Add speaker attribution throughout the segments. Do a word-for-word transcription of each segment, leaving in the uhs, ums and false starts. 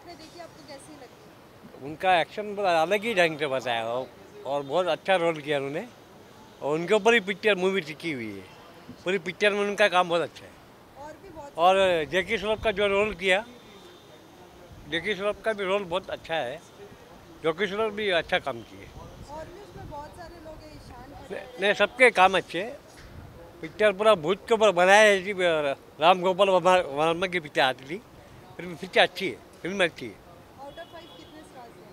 Speaker 1: आपने देखी, आपको कैसी लगी?
Speaker 2: उनका एक्शन बड़ा अलग ही ढंग से बताया और, और बहुत अच्छा रोल किया उन्होंने। और उनके ऊपर ही पिक्चर मूवी टिकी हुई है। पूरी पिक्चर में उनका काम बहुत अच्छा है।
Speaker 1: और भी बहुत
Speaker 2: और
Speaker 1: सारे लोग
Speaker 2: जैकी श्रॉफ का जो रोल किया, जैकी श्रॉफ का भी रोल बहुत अच्छा है। जैकी श्रॉफ भी अच्छा काम किए।
Speaker 1: और भी उसमें बहुत सारे लोग हैं, ईशान
Speaker 2: नहीं
Speaker 1: खट्टर
Speaker 2: नहीं,
Speaker 1: है।
Speaker 2: सबके काम अच्छे हैं। पिक्चर पूरा भूत के ऊपर बनाया है जी। राम गोपाल वर्मा वर्मा की पिक्चर आती थी। फिल्म पिक्चर अच्छी है, फिल्म अच्छी है।
Speaker 1: आउट ऑफ फाइव कितने स्टार्स हैं?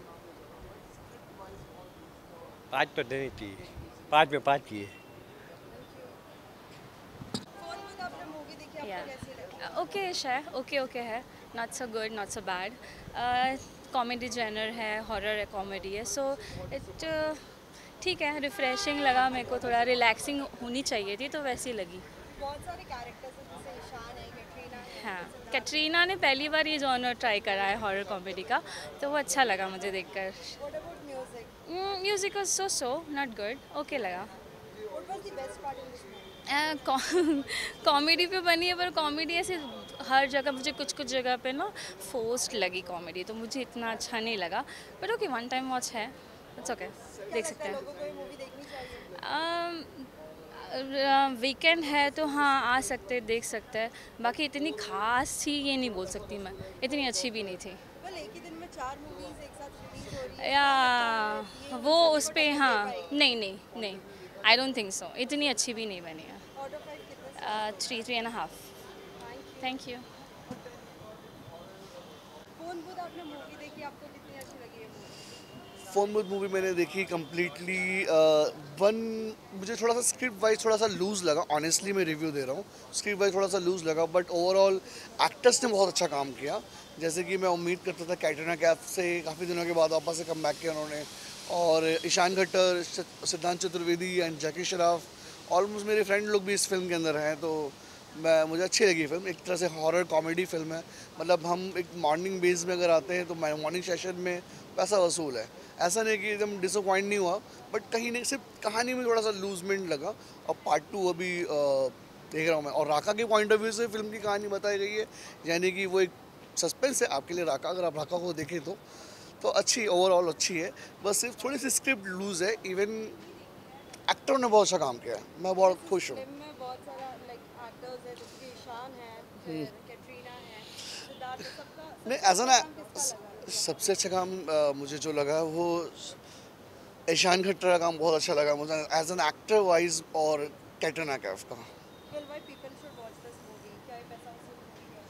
Speaker 2: पाँच तो देनी चाहिए, पाँच में पाँच चाहिए।
Speaker 1: Thank you. फोन बुद आपने मूवी देखी, आपको
Speaker 3: Yeah.
Speaker 1: कैसी लगी?
Speaker 3: ओके है, ओके ओके है, not so good not so bad. Comedy genre है, हॉरर है, कॉमेडी है, सो इट ठीक है, रिफ़्रेशिंग लगा मेरे को, थोड़ा रिलैक्सिंग होनी चाहिए थी तो वैसी लगी।
Speaker 1: बहुत सारे कैरेक्टर्स हैं, जैसे ईशान है, कैटरीना है,
Speaker 3: हाँ,
Speaker 1: सिद्धार्थ
Speaker 3: कैटरीना ने पहली बार ये जॉनर ट्राई करा है हॉरर कॉमेडी का, तो वो अच्छा लगा मुझे देखकर।
Speaker 1: है। What about music?
Speaker 3: Music was so so not good, okay लगा।
Speaker 1: What was the best part in this movie?
Speaker 3: Comedy पे बनी है, पर कॉमेडी ऐसे हर जगह मुझे कुछ कुछ जगह पे ना फोर्स्ड लगी कॉमेडी, तो मुझे इतना अच्छा नहीं लगा, but okay one time watch है, इट्स ओके,
Speaker 1: क्या
Speaker 3: देख
Speaker 1: लगता
Speaker 3: सकते
Speaker 1: है
Speaker 3: हैं।
Speaker 1: लोगों को ये मूवी देखनी चाहिए?
Speaker 3: वीकेंड है तो हाँ आ सकते हैं, देख सकते हैं, बाकी इतनी खास थी ये नहीं बोल सकती मैं, इतनी अच्छी भी नहीं थी।
Speaker 1: वेल, एक ही दिन में चार मूवीज एक साथ रिलीज हो रही है,
Speaker 3: या
Speaker 1: क्या लगता है ये
Speaker 3: वो
Speaker 1: उनसे
Speaker 3: उस पे
Speaker 1: प्रोटेक्शन
Speaker 3: हाँ,
Speaker 1: दे पाएगी?
Speaker 3: नहीं नहीं नहीं, आई डोंट थिंक सो, इतनी अच्छी भी नहीं बनी है।
Speaker 1: आउट ऑफ फाइव कितने stars?
Speaker 3: Three three and half.
Speaker 1: Thank you.
Speaker 3: Thank you.
Speaker 1: Phone Bhoot आपने मूवी देखी, आपको कितनी अच्छी लगी है मूवी?
Speaker 4: फोन बुथ मूवी मैंने देखी कम्प्लीटली। वन मुझे थोड़ा सा स्क्रिप्ट वाइज थोड़ा सा लूज़ लगा, ऑनेस्टली मैं रिव्यू दे रहा हूँ। स्क्रिप्ट वाइज थोड़ा सा लूज़ लगा, बट ओवरऑल एक्टर्स ने बहुत अच्छा काम किया। जैसे कि मैं उम्मीद करता था कैटरीना कैफ से काफ़ी दिनों के बाद वापस से कम बैक किया उन्होंने, और ईशान खट्टर, सिद्धांत चतुर्वेदी एंड जैकी श्रॉफ, ऑलमोस्ट मेरे फ्रेंड लोग भी इस फिल्म के अंदर हैं। तो मैं मुझे अच्छी लगी फिल्म। एक तरह से हॉरर कॉमेडी फिल्म है। मतलब हम एक मॉर्निंग बेस में अगर आते हैं तो मॉर्निंग सेशन में पैसा वसूल है। ऐसा नहीं कि एकदम डिसअपॉइंट नहीं हुआ, बट कहीं नहीं, सिर्फ कहानी में थोड़ा सा लूजमेंट लगा। और पार्ट टू अभी अ, देख रहा हूँ मैं। और राका के पॉइंट ऑफ व्यू से फिल्म की कहानी बताई गई है, यानी कि वो एक सस्पेंस है आपके लिए राका, अगर आप राका को देखें तो तो अच्छी, ओवरऑल अच्छी है। बस सिर्फ थोड़ी सी स्क्रिप्ट लूज है। इवन एक्टरों ने बहुत अच्छा काम किया है, मैं बहुत खुश हूँ।
Speaker 1: फिल्म में बहुत सारा लाइक एक्टर्स है, जैसे कि ईशान है, फिर कैटरीना है, सिद्धार्थ है, सबका
Speaker 4: नहीं,
Speaker 1: सबसे
Speaker 4: ऐसा
Speaker 1: अच्छा
Speaker 4: ना,
Speaker 1: काम किसका लगा?
Speaker 4: सबसे अच्छा काम अ, मुझे जो लगा वो ईशान खट्टर का काम बहुत अच्छा लगा मुझे एज एन एक्टर वाइज, और कैटरीना कैफ का।
Speaker 1: Well, why people should watch this movie? क्या ये पैसा वसूल मूवी है?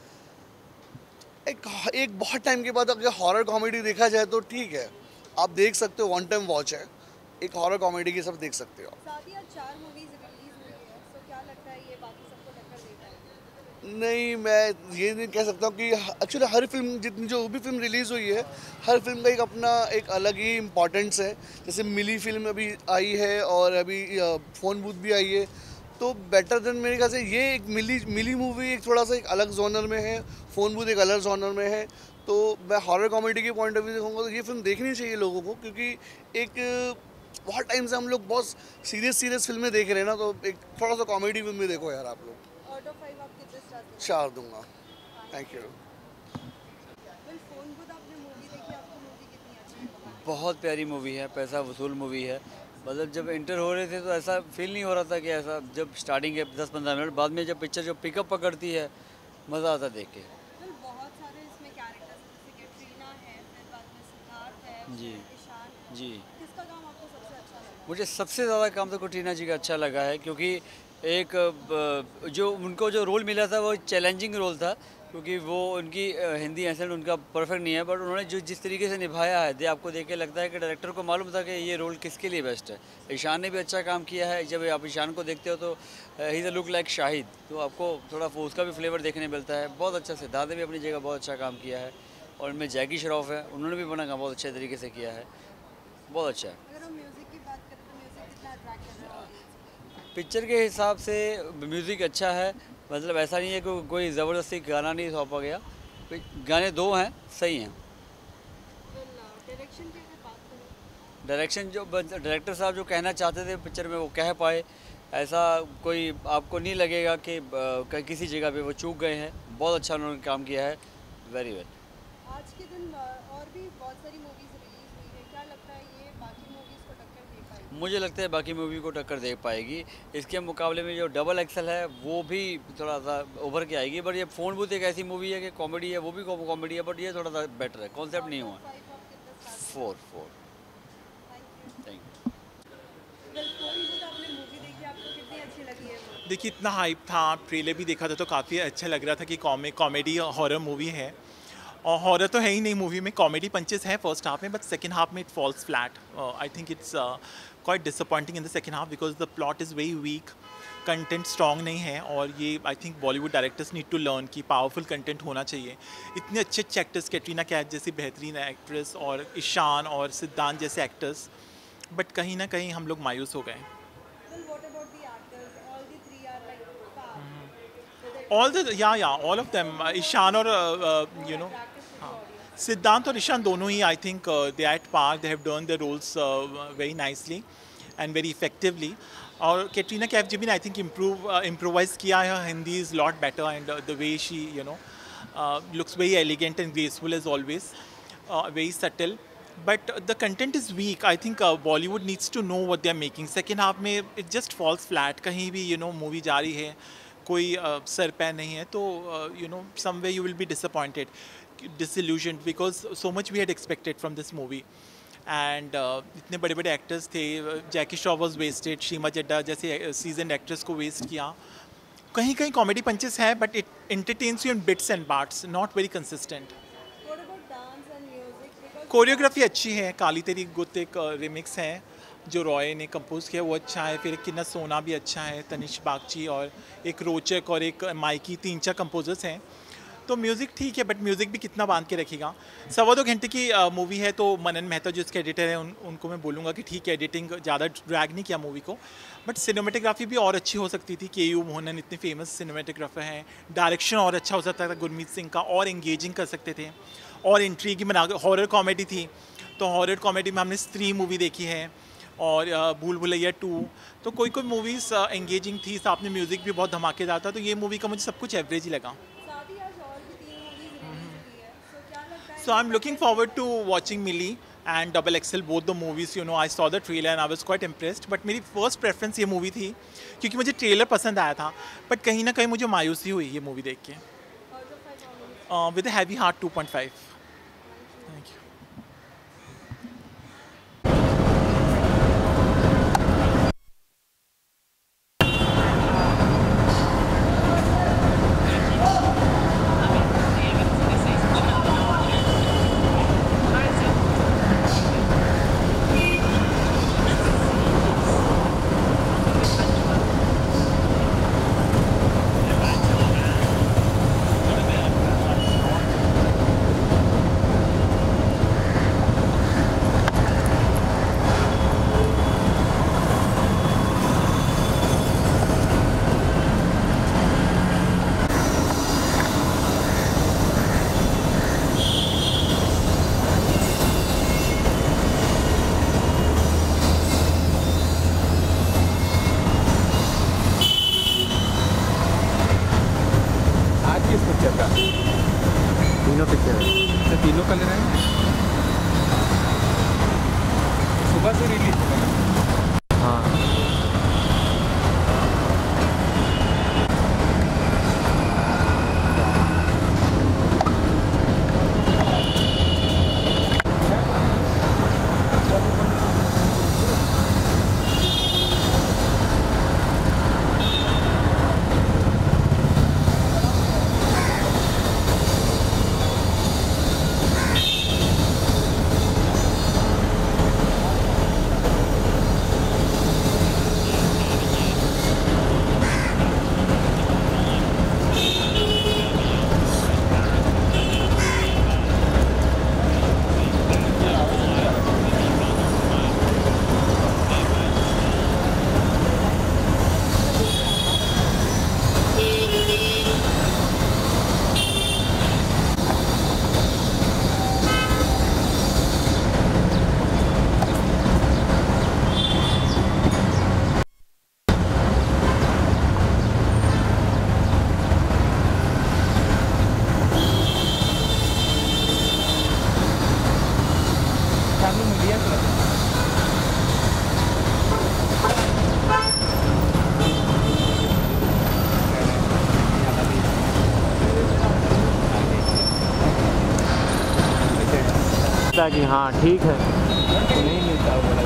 Speaker 4: एक एक बहुत टाइम के बाद अगर हॉरर कॉमेडी देखा जाए तो ठीक है, आप देख सकते हो, वन टाइम वॉच है। एक हॉरर कॉमेडी की सब देख सकते हो।
Speaker 1: साथ ही आज चार मूवीज रिलीज हुई है, सो क्या लगता है ये बाकी सबको टक्कर दे पाएगी?
Speaker 4: नहीं, मैं ये नहीं कह सकता हूँ कि एक्चुअली हर फिल्म, जितनी जो भी फिल्म रिलीज़ हुई है, हर फिल्म का एक अपना एक अलग ही इम्पोर्टेंस है। जैसे मिली फिल्म अभी आई है, और अभी अ, फोन बूथ भी आई है। तो बेटर देन, मेरे ख्याल से ये एक मिली मिली मूवी एक थोड़ा सा एक अलग जॉनर में है, फोन बूथ एक अलग जॉनर में है। तो मैं हॉरर कॉमेडी के पॉइंट ऑफ व्यू से कहूँगा तो ये फिल्म देखनी चाहिए लोगों को, क्योंकि एक बहुत टाइम से हम लोग बहुत सीरियस सीरियस फिल्में देख रहे हैं ना, तो एक थोड़ा सा कॉमेडी फिल्म भी देखो यार आप लोग।
Speaker 1: आउट ऑफ फाइव आप कितने स्टार्स देंगे?
Speaker 4: चार दूंगा। Thank you.
Speaker 1: Well, phone Bhoot आपने मूवी देखी, आपको मूवी कितनी अच्छी लगी?
Speaker 5: बहुत प्यारी मूवी है, पैसा वसूल मूवी है। मतलब जब एंटर हो रहे थे तो ऐसा फील नहीं हो रहा था कि ऐसा, जब स्टार्टिंग के दस पंद्रह मिनट बाद में जब पिक्चर जो पिकअप पकड़ती है, मज़ा आता देख के।
Speaker 1: वेल, बहुत सारे इसमें कैरेक्टर्स हैं, जैसे कैटरीना है, फिर बाद में सिद्धार्थ है,
Speaker 5: जी
Speaker 1: फिर ईशान है।
Speaker 5: जी
Speaker 1: किसका काम आपको सबसे अच्छा लगा?
Speaker 5: मुझे सबसे ज़्यादा काम तो कटरीना जी का अच्छा लगा है, क्योंकि एक अ, जो उनको जो रोल मिला था वो चैलेंजिंग रोल था, क्योंकि वो उनकी अ, हिंदी एक्सेंट उनका परफेक्ट नहीं है, बट उन्होंने जो जिस तरीके से निभाया है, दे आपको देख के लगता है कि डायरेक्टर को मालूम था कि ये रोल किसके लिए बेस्ट है। ईशान ने भी अच्छा काम किया है। जब आप ईशान को देखते हो तो he is a look like Shahid, तो आपको थोड़ा वो उसका भी फ्लेवर देखने मिलता है। बहुत अच्छा, सिद्धार्थ ने भी अपनी जगह बहुत अच्छा काम किया है, और इनमें जैकी श्रॉफ है, उन्होंने भी अपना काम बहुत अच्छे तरीके से किया है, बहुत अच्छा है।
Speaker 1: अगर हम म्यूजिक की बात करें तो म्यूजिक कितना अट्रैक्ट कर रहा है ऑडियंस?
Speaker 5: पिक्चर के हिसाब से म्यूज़िक अच्छा है। मतलब ऐसा नहीं है कि कोई ज़बरदस्ती गाना नहीं सौंपा गया, कोई गाने दो हैं, सही हैं।
Speaker 1: वेल, डायरेक्शन की अगर बात करें,
Speaker 5: डायरेक्शन जो डायरेक्टर साहब जो कहना चाहते थे पिक्चर में वो कह पाए, ऐसा कोई आपको नहीं लगेगा कि अ, किसी जगह पे वो चूक गए हैं। बहुत अच्छा उन्होंने काम किया है, वेरी वेल।
Speaker 1: आज के दिन अ, और भी बहुत सारी मूवीज रिलीज हुई है, क्या लगता है ये बाकी मूवीज को टक्कर दे पाएगी?
Speaker 5: मुझे लगता है बाकी मूवी को टक्कर दे पाएगी। इसके मुकाबले में जो डबल एक्सल है वो भी थोड़ा सा उभर के आएगी, बट ये फ़ोन बूथ एक ऐसी मूवी है कि कॉमेडी है, वो भी कॉमेडी है, बट ये थोड़ा सा बेटर है, कॉन्सेप्ट नहीं हुआ।
Speaker 1: फाइव आप कितना star?
Speaker 5: Four four
Speaker 1: thank you.
Speaker 5: Thank you.
Speaker 1: Well कोई भी आपने मूवी देखी, आपको कितनी अच्छी लगी है वो?
Speaker 6: देखिए इतना हाइप था, ट्रेलर भी देखा था तो काफ़ी अच्छा लग रहा था कि कॉमे कॉमेडी हॉरर मूवी है। और हॉरर तो है ही नहीं मूवी में, कॉमेडी पंचेस हैं फर्स्ट हाफ में, बट सेकंड हाफ में it falls flat. I think it's quite disappointing in the second half because the plot is very weak, content strong नहीं है। और ये I think Bollywood directors need to learn कि powerful content होना चाहिए। इतने अच्छे अच्छे एक्टर्स, कैटरीना कैफ जैसी बेहतरीन एक्ट्रेस और ईशान और सिद्धांत जैसे एक्टर्स, बट कहीं ना कहीं हम लोग मायूस हो गए।
Speaker 1: Well, what about the actors? All the three are like fab. So that
Speaker 6: All the yeah yeah all of them, uh, Ishaan और you know
Speaker 1: practice with the audience.
Speaker 6: Siddhant और ईशान दोनों ही I think they at par, they have done their roles very nicely and very effectively. और कैटरीना कैफ जी भी I think improve improvise किया है, Hindi is lot better and the way she you know looks very elegant and graceful as always, very subtle. But the content is weak. I think uh, Bollywood needs to know what they are making. Second half में it just falls flat. कहीं भी you know movie जा रही है, कोई uh, sir पैर नहीं है, तो uh, you know somewhere you will be disappointed, disillusioned because so much we had expected from this movie. And uh, इतने बड़े बड़े एक्टर्स थे, जैकी श्रॉफ वाज वेस्टेड, सीमा चड्ढा जैसे सीजन एक्टर्स को वेस्ट किया। कहीं कहीं कॉमेडी पंचेस है, but it entertains you in bits and parts, not very consistent.
Speaker 1: What about dance and music? Because
Speaker 6: choreography अच्छी है, काली तेरी गुत एक रिमिक्स है जो रॉय ने कंपोज किया, वो अच्छा है। फिर किन्ना सोना भी अच्छा है, तनिष बागची और एक रोचक और एक माइकी, तीन चार कंपोजर्स हैं। तो म्यूज़िक ठीक है, बट म्यूज़िक भी कितना बांध के रखेगा। सवा दो घंटे की मूवी है, तो मनन मेहता जो इसके एडिटर हैं उन उनको मैं बोलूँगा कि ठीक है, एडिटिंग ज़्यादा ड्रैग नहीं किया मूवी को, बट सिनेमेटोग्राफी भी और अच्छी हो सकती थी। के यू मोहनन इतने फेमस सिनेमेटोग्राफर हैं, डायरेक्शन और अच्छा हो सकता था गुरमीत सिंह का, और एंगेजिंग कर सकते थे, और इंट्रीगिंग बना। हॉरर कॉमेडी थी, तो हॉरर कॉमेडी में हमने स्त्री मूवी देखी है और अ, भूल भुलैया टू, तो कोई कोई मूवीज़ एंगेजिंग थी, साथ में म्यूज़िक भी बहुत धमाकेदार था। तो ये मूवी का मुझे सब कुछ एवरेज ही लगा।
Speaker 1: साथ ही आज और भी तीन मूवीज रिलीज हुई है, so क्या लगता है?
Speaker 6: So I'm looking forward to watching Millie and Double X L, both the movies. You know, I saw the trailer and I was quite impressed. But मेरी first preference ये movie थी, क्योंकि मुझे ट्रेलर पसंद आया था, बट कहीं ना कहीं मुझे मायूसी हुई ये मूवी देख के।
Speaker 1: Out of five movies.
Speaker 6: With heavy heart two point five. Thank you.
Speaker 7: तीनों पिक्चर है, तीनों का ले रहे हैं। सुबह से रिलीज हुआ। हाँ कि हाँ ठीक है, नहीं मिलता बोला।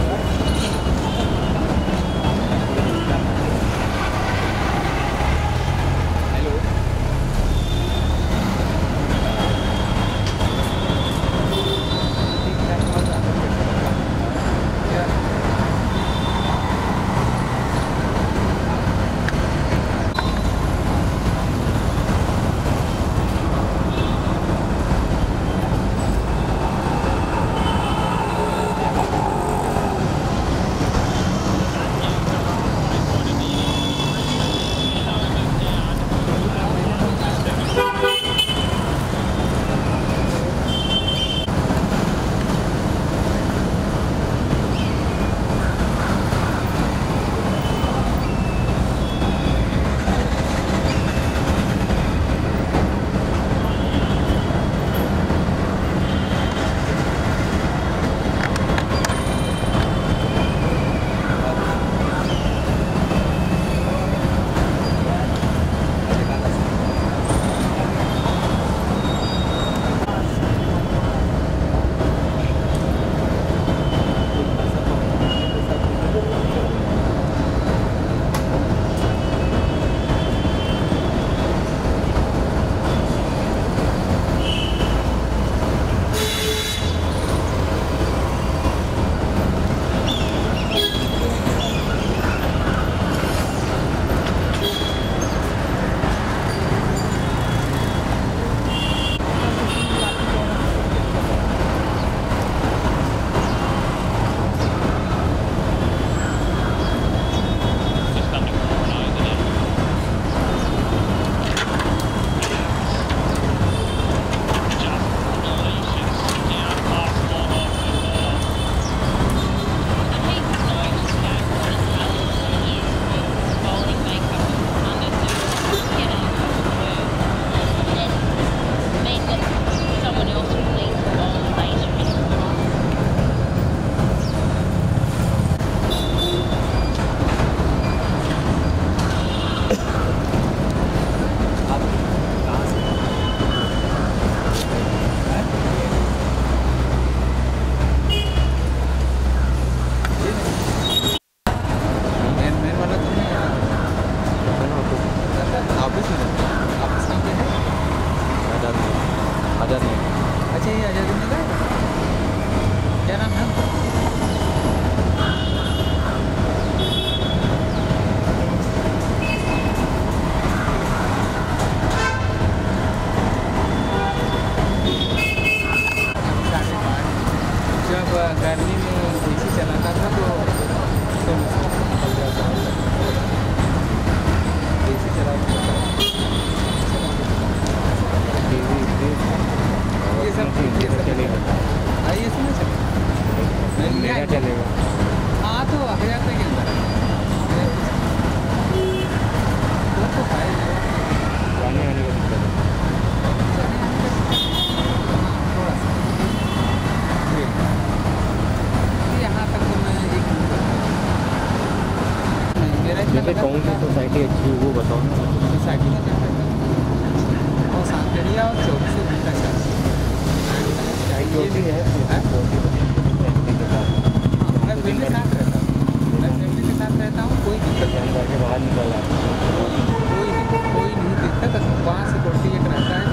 Speaker 7: जैसे कौन सी सोसाइटी अच्छी है वो बताओ ना।
Speaker 8: सोसाइटी में क्या करता है और सांकरिया और चौबीस सौ बीस का
Speaker 7: जो भी है
Speaker 8: मैं फैमिली के साथ रहता हूँ मैं फैमिली के साथ रहता हूँ कोई दिक्कत नहीं
Speaker 7: बाहर निकल
Speaker 8: कोई कोई नहीं कोई नहीं दिक्कत वहाँ सिक्योरिटी एक रहता है